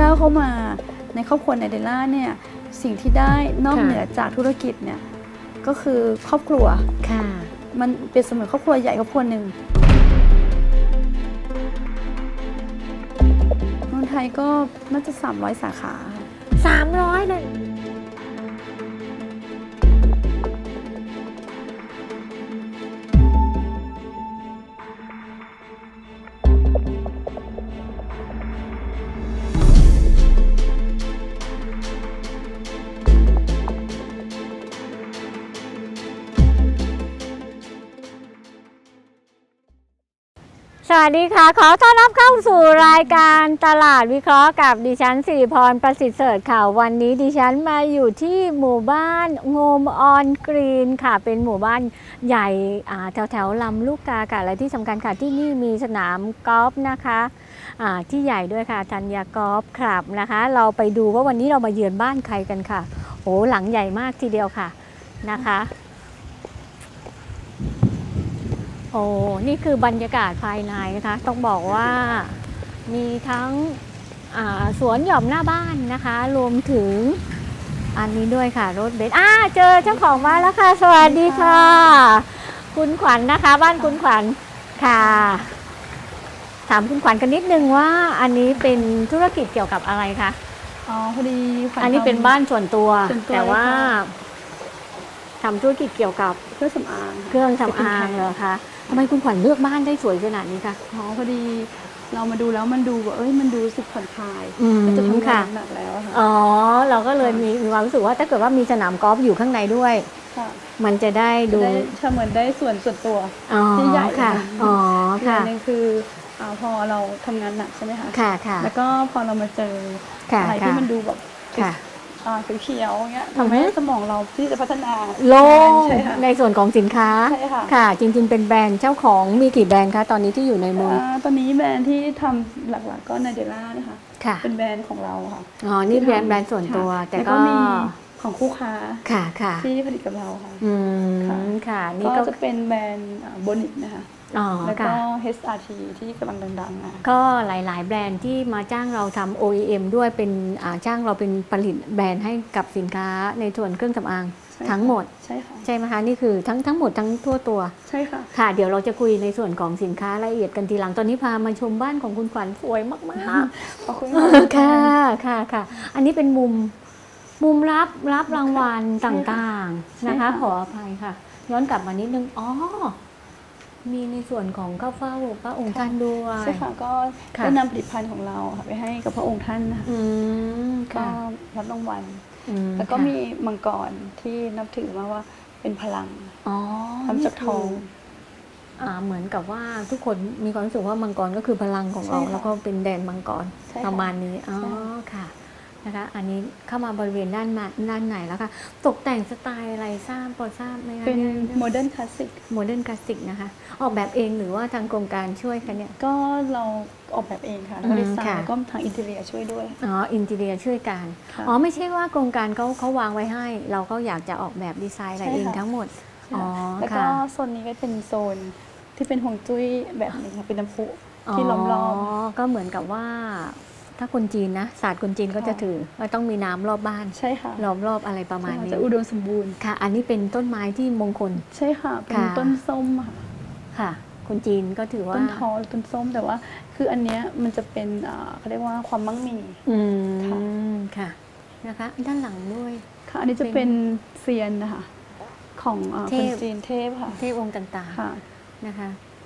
ก้าวเข้ามาในครอบครัวในเดล่าเนี่ยสิ่งที่ได้นอกเหนือจากธุรกิจเนี่ยก็คือครอบครัวค่ะมันเป็นเสมือนครอบครัวใหญ่ครอบครัวหนึ่งเมืองไทยก็น่าจะ300 สาขา 300เลยสวัสดีค่ะขอต้อนรับเข้าสู่รายการตลาดวิเคราะห์กับดิฉันสิริพรประสิทธิ์เสริฐค่ะวันนี้ดิฉันมาอยู่ที่หมู่บ้านโงมออนกรีนค่ะเป็นหมู่บ้านใหญ่แถวลำลูกกาค่ะและที่สำคัญค่ะที่นี่มีสนามกอล์ฟนะคะที่ใหญ่ด้วยค่ะธัญญากอล์ฟคลับนะคะเราไปดูว่าวันนี้เรามาเยือนบ้านใครกันค่ะโอ้หลังใหญ่มากทีเดียวค่ะนะคะโอ้นี่คือบรรยากาศภายในนะคะต้องบอกว่ามีทั้งสวนหย่อมหน้าบ้านนะคะรวมถึงอันนี้ด้วยค่ะรถเบนซ์เจอเจ้าของบ้านแล้วค่ะสวัสดีค่ะคุณขวัญ นะคะบ้านคุณขวัญค่ะถามคุณขวัญกันนิดนึงว่าอันนี้เป็นธุรกิจเกี่ยวกับอะไรคะพอดีอันนี้เป็นบ้านส่วนตัวแต่ว่าทำธุรกิจเกี่ยวกับเครื่องสำอางเหรอคะทำไมคุณขวัญเลือกบ้านได้สวยขนาดนี้คะพอดีเรามาดูแล้วมันดูว่ามันดูสึกผ่อนคลายจะทำงานหนักแล้วค่ะเราก็เลยมีความรู้สึกว่าถ้าเกิดว่ามีสนามกอล์ฟอยู่ข้างในด้วยมันจะได้ดูเหมือนได้ส่วนตัวที่ใหญ่ค่ะค่ะนึงคือพอเราทำงานหนักใช่ไหมคะค่ะแล้วก็พอเรามาเจออะไรที่มันดูแบบเขียวๆเงี้ยทำให้สมองเราที่จะพัฒนาลงในส่วนของสินค้าค่ะจริงๆเป็นแบรนด์เจ้าของมีกี่แบรนด์คะตอนนี้ที่อยู่ในมือตอนนี้แบรนด์ที่ทำหลักๆก็นาเดล่านะคะเป็นแบรนด์ของเราค่ะนี่แบรนด์ส่วนตัวแต่ก็มีของคู่ค้าค่ะที่ผลิตกับเราค่ะค่ะนี่ก็จะเป็นแบรนด์โบนิกนะคะแล้วก็ HRT ที่กำลังดังๆก็หลายๆแบรนด์ที่มาจ้างเราทำ OEM ด้วยเป็นจ้างเราเป็นผลิตแบรนด์ให้กับสินค้าในส่วนเครื่องสำอางทั้งหมดใช่ค่ะใช่ไหมคะนี่คือทั้งหมดทั้งทั่วตัวใช่ค่ะค่ะเดี๋ยวเราจะคุยในส่วนของสินค้ารายละเอียดกันทีหลังตอนนี้พามาชมบ้านของคุณขวัญสวยมากๆขอบคุณค่ะอันนี้เป็นมุมรับรางวัลต่างๆนะคะขออภัยค่ะย้อนกลับมานิดนึงมีในส่วนของข้าวเฝ้าพระองค์ท่านด้วยใช่ค่ะก็ได้นำผลิตภัณฑ์ของเราค่ะไปให้กับพระองค์ท่านนะคะก็รับรางวัลแล้วก็มีมังกรที่นับถือมาว่าเป็นพลังทำจากทองเหมือนกับว่าทุกคนมีความรู้สึกว่ามังกรก็คือพลังของเราแล้วก็เป็นแดนมังกรประมาณนี้ค่ะนะคะอันนี้เข้ามาบริเวณด้านไหนแล้วค่ะตกแต่งสไตล์อะไรพอทราบไหมคะเป็นโมเดิร์นคลาสสิกนะคะออกแบบเองหรือว่าทางโครงการช่วยคะเนี่ยก็เราออกแบบเองค่ะแล้วดีไซน์แล้วก็ทางอินเทอร์เนียช่วยด้วยอินเทอร์เนียช่วยกันไม่ใช่ว่าโครงการเขาวางไว้ให้เราก็อยากจะออกแบบดีไซน์อะไรเองทั้งหมดแล้วก็โซนนี้ก็เป็นโซนที่เป็นห่วงจุ้ยแบบนี้ค่ะเป็นน้ำพุที่ล้อมก็เหมือนกับว่าถ้าคนจีนนะศาสตร์คนจีนก็จะถือว่าต้องมีน้ำรอบบ้านใช่ค่ะล้อมรอบอะไรประมาณนี้จะอุดมสมบูรณ์ค่ะอันนี้เป็นต้นไม้ที่มงคลใช่ค่ะเป็นต้นส้มค่ะคนจีนก็ถือว่าต้นทอต้นส้มแต่ว่าคืออันเนี้ยมันจะเป็นเขาเรียกว่าความมั่งมีค่ะนะคะด้านหลังด้วยค่ะอันนี้จะเป็นเซียนนะคะของคนจีนเทพค่ะเทพองค์ต่างๆนะคะ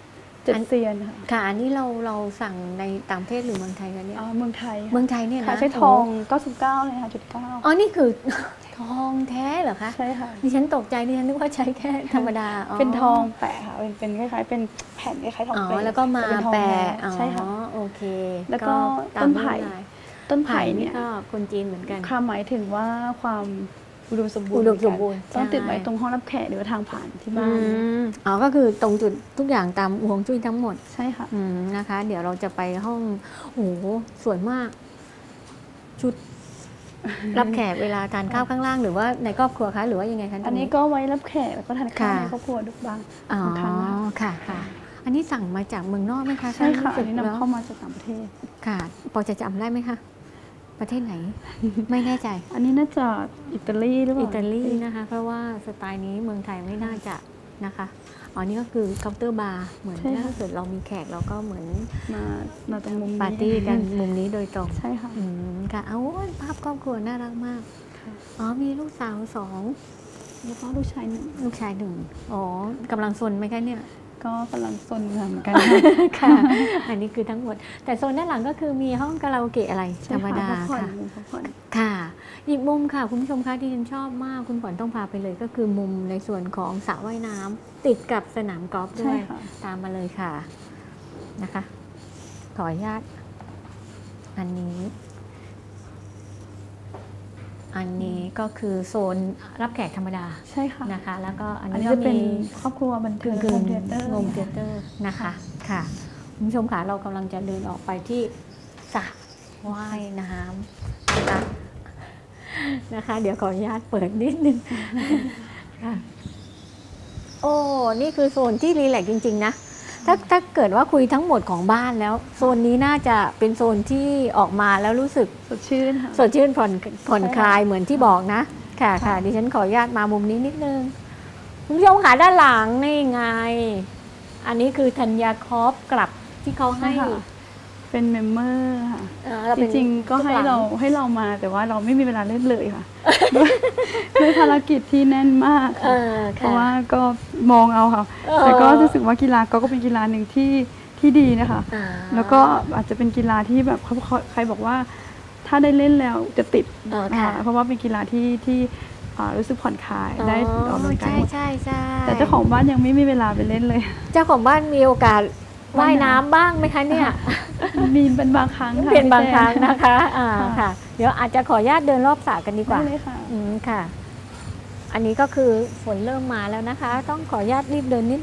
7 เซียนค่ะอันนี้เราสั่งในต่างประเทศหรือเมืองไทยกันเนี่ยเมืองไทยเนี่ยนะใช้ทอง99เลยค่ะ .9นี่คือทองแท้เหรอคะใช่ค่ะดิฉันตกใจดิฉันนึกว่าใช้แค่ธรรมดาเป็นทองแปะค่ะเป็นคล้ายๆเป็นแผ่นคล้ายๆทองเปลวแล้วก็มาแปะใช่ค่ะโอเคแล้วก็ต้นไผ่เนี่ยก็คนจีนเหมือนกันค่ะหมายถึงว่าความอุดมสมบูรณ์ต้องติดไว้ตรงห้องรับแขกหรือทางผ่านที่บ้านก็คือตรงจุดทุกอย่างตามห่วงจุ้ยทั้งหมดใช่ค่ะนะคะเดี๋ยวเราจะไปห้องสวยมากชุดรับแขกเวลาทานข้าวข้างล่างหรือว่าในครอบครัวคะหรือว่ายังไงคะอันนี้ก็ไว้รับแขกแล้วก็ทานข้าวในครอบครัวทุกบางครั้งค่ะอันนี้สั่งมาจากเมืองนอกไหมคะใช่ค่ะอันนี้นำเข้ามาจากต่างประเทศค่ะพอจะจำได้ไหมคะประเทศไหน ไม่แน่ใจอันนี้น่าจะอิตาลีหรือเปล่าอิตาลีนะคะเพราะว่าสไตล์นี้เมืองไทยไม่น่าจะนะคะอ๋อนี่ก็คือเคาน์เตอร์บาร์เหมือนถ้าเกิดเรามีแขกเราก็เหมือนมาตรงมุมปาร์ตี้กันมุมนี้โดยตรงใช่ค่ะค่ะเอาภาพครอบครัวน่ารักมากอ๋อมีลูกสาว2 แล้วก็ลูกชาย1 ลูกชาย1อ๋อกำลังซนไหมคะเนี่ยก็กำลังซนเหมือนกันค่ะอันนี้คือทั้งหมดแต่โซนด้านหลังก็คือมีห้องคาราโอเกะอะไรธรรมดาค่ะค่ะอีกมุมค่ะคุณผู้ชมคะที่ฉันชอบมากคุณขวัญต้องพาไปเลยก็คือมุมในส่วนของสระว่ายน้ำติดกับสนามกอล์ฟด้วยตามมาเลยค่ะนะคะขออนุญาตอันนี้ก็คือโซนรับแขกธรรมดาใช่ค่ะนะคะแล้วก็อันนี้ก็จะเป็นครอบครัวบันเทิงโฮมเทเตอร์นะคะค่ะคุณผู้ชมค่ะเรากำลังจะเดินออกไปที่สระว่ายน้ำนะคะเดี๋ยวขออนุญาตเปิดนิดนึงค่ะโอ้นี่คือโซนที่รีแลกซ์จริงๆนะถ้าเกิดว่าคุยทั้งหมดของบ้านแล้วโซนนี้น่าจะเป็นโซนที่ออกมาแล้วรู้สึกสดชื่นค่ะสดชื่นผ่อนคลายเหมือนที่บอกนะค่ะดิฉันขออนุญาตมามุมนี้นิดนึงคุณผู้ชมค่ะด้านหลังนี่ไงอันนี้คือธัญญาคอฟกลับที่เขาให้เป็นเมมเบอร์ค่ะจริงๆก็ให้เรามาแต่ว่าเราไม่มีเวลาเล่นเลยค่ะด้วยภารกิจที่แน่นมากเพราะว่าก็มองเอาค่ะแต่ก็รู้สึกว่ากีฬาก็เป็นกีฬาหนึ่งที่ดีนะคะแล้วก็อาจจะเป็นกีฬาที่แบบใครบอกว่าถ้าได้เล่นแล้วจะติดเพราะว่าเป็นกีฬาที่รู้สึกผ่อนคลายได้ออกกำลังกายใช่แต่เจ้าของบ้านยังไม่มีเวลาไปเล่นเลยเจ้าของบ้านมีโอกาสว่ายน้ำบ้างไหมคะเนี่ยมีเป็นบางครั้งค่ะเป็นบางครั้งนะคะค่ะเดี๋ยวอาจจะขออนุญาตเดินรอบสระกันดีกว่าเลยค่ะค่ะอันนี้ก็คือฝนเริ่มมาแล้วนะคะต้องขออนุญาตรีบเดินนิด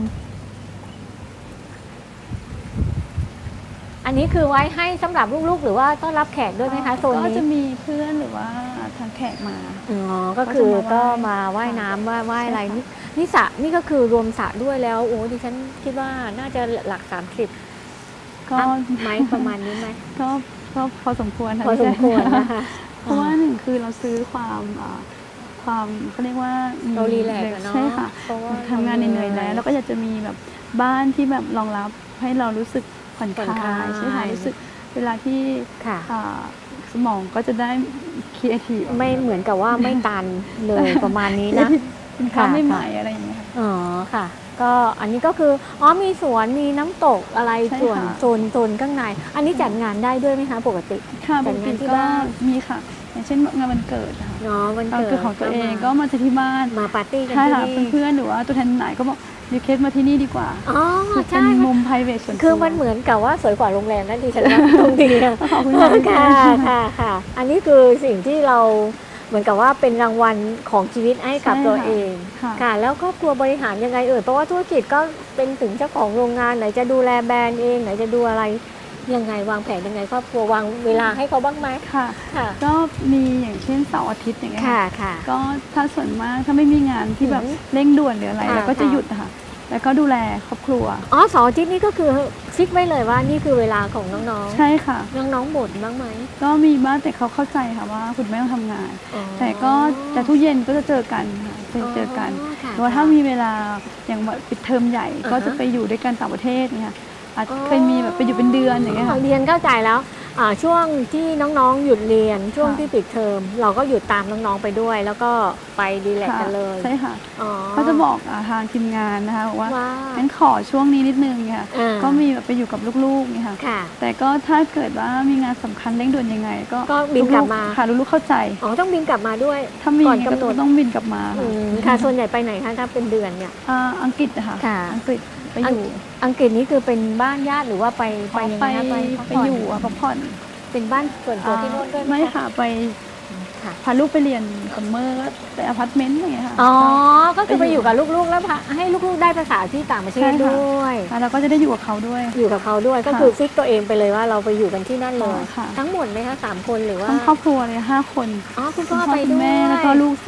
อันนี้คือไว้ให้สำหรับลูกๆหรือว่าต้อนรับแขกด้วยไหมคะโซนนี้ก็จะมีเพื่อนหรือว่าทางแขกมาก็คือก็มาว่ายน้ำว่ายอะไรนี่สระนี่ก็คือรวมสระด้วยแล้วโอ้ดิฉันคิดว่าน่าจะหลัก30ก็ไหมประมาณนี้ไหมก็พอสมควรพอสมควรนะคะเพราะว่าหนึ่งคือเราซื้อความเขาเรียกว่าเรารีแลกซ์เนาะใช่ค่ะทำงานเหนื่อยแล้วก็อยากจะมีแบบบ้านที่แบบรองรับให้เรารู้สึกผ่อนคลายใช่ไหมรู้สึกเวลาที่สมองก็จะได้คิดไม่เหมือนกับว่าไม่ตันเลยประมาณนี้นะค่ะไม่ใหม่อะไรอย่างเงี้ยอ๋อค่ะก็อันนี้ก็คือมีสวนมีน้ำตกอะไรส่วนโซนข้างในอันนี้จัดงานได้ด้วยไหมคะปกติค่ะปกติก็มีค่ะอย่างเช่นงานวันเกิดค่ะวันเกิดของตัวเองก็มาที่บ้านมาปาร์ตี้กันที่นี่เพื่อนหรือว่าตัวแทนไหนก็บอกยูเคสมาที่นี่ดีกว่าเป็นมุม private ส่วนตัวคือมันเหมือนกับว่าสวยกว่าโรงแรมนั่นดิฉันว่าตรงนี้ขอบคุณค่ะอันนี้คือสิ่งที่เราเหมือนกับว่าเป็นรางวัลของชีวิตให้กับตัวเองค่ะแล้วครอบครัวบริหารยังไงเพราะว่าธุรกิจก็เป็นถึงเจ้าของโรงงานไหนจะดูแลแบรนด์เองไหนจะดูอะไรยังไงวางแผนยังไงครอบครัววางเวลาให้เขาบ้างไหมค่ะก็มีอย่างเช่นเสาร์อาทิตย์อย่างเงี้ยค่ะก็ถ้าส่วนมากถ้าไม่มีงานที่แบบเร่งด่วนหรืออะไรเราก็จะหยุดค่ะแล้วก็ดูแลครอบครัวเสาร์อาทิตย์นี่ก็คือฟิกไว้เลยว่านี่คือเวลาของน้องๆใช่ค่ะน้องๆบ่นบ้างไหมก็มีบ้างแต่เขาเข้าใจค่ะว่าคุณแม่ต้องทำงานแต่ก็จะทุกเย็นก็จะเจอกันค่ะเจอกันหรือว่าถ้ามีเวลาอย่างปิดเทอมใหญ่ก็จะไปอยู่ด้วยกันต่างประเทศเนี่ยเคยมีแบบไปอยู่เป็นเดือนอย่างเงี้ยเรียนเข้าใจแล้วช่วงที่น้องๆหยุดเรียนช่วงที่ปิดเทอมเราก็หยุดตามน้องๆไปด้วยแล้วก็ไปดีแลกกันเลยใช่ค่ะเขาจะบอกทางทีมงานนะคะบอกว่างั้นขอช่วงนี้นิดนึงค่ะก็มีแบบไปอยู่กับลูกๆนี่ค่ะแต่ก็ถ้าเกิดว่ามีงานสำคัญเร่งด่วนยังไงก็บินกลับมาค่ะลูกๆเข้าใจต้องบินกลับมาด้วยถ้ามีก่อนกำหนดต้องบินกลับมาค่ะส่วนใหญ่ไปไหนคะถ้าเป็นเดือนเนี่ยอังกฤษค่ะอังกฤษไปอยู่อังกฤษนี่คือเป็นบ้านญาติหรือว่าไปยังไงไปอยู่พักผ่อนเป็นบ้านส่วนตัวที่โน่นด้วยไม่ค่ะไปพาลูกไปเรียนซัมเมอร์ไปอพาร์ตเมนต์อย่างเงี้ยค่ะก็คือไปอยู่กับลูกๆแล้วให้ลูกๆได้ภาษาที่ต่างประเทศด้วยแล้วก็จะได้อยู่กับเขาด้วยก็คือฟิกตัวเองไปเลยว่าเราไปอยู่กันที่นั่นเลยทั้งหมดไหมคะ3 คนหรือว่าทั้งครอบครัวเลย5 คนคุณพ่อไปด้วยแม่แล้วก็ลูก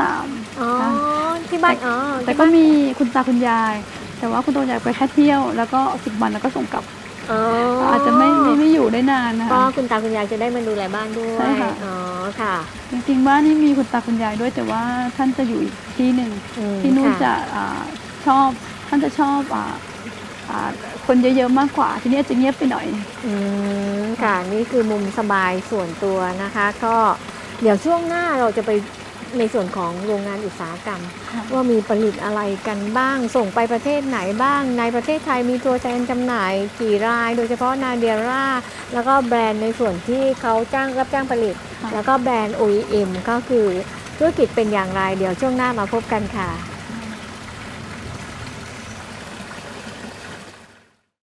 3 ที่บ้านแต่ก็มีคุณตาคุณยายแต่ว่าคุณตาคุณยายไปแค่เที่ยวแล้วก็10 วันแล้วก็ส่งกลับอาจจะไม่อยู่ได้นานนะคะก็คุณตาคุณยายจะได้มาดูแลบ้านด้วยใช่ค่ะอ๋อค่ะจริงๆบ้านนี่มีคุณตาคุณยายด้วยแต่ว่าท่านจะอยู่อีกที่หนึ่งที่นู่นจะชอบท่านจะชอบคนเยอะๆมากกว่าที่นี่จะเงียบไปหน่อยค่ะนี่คือมุมสบายส่วนตัวนะคะก็เดี๋ยวช่วงหน้าเราจะไปในส่วนของโรงงานอุตสาหกรรมว่ามีผลิตอะไรกันบ้างส่งไปประเทศไหนบ้างในประเทศไทยมีตัวแทนจำหน่ายกี่รายโดยเฉพาะนาเดียร่าแล้วก็แบรนด์ในส่วนที่เขารับจ้างผลิตแล้วก็แบรนด์ OEM ก็คือธุรกิจเป็นอย่างไรเดี๋ยวช่วงหน้ามาพบกันค่ะ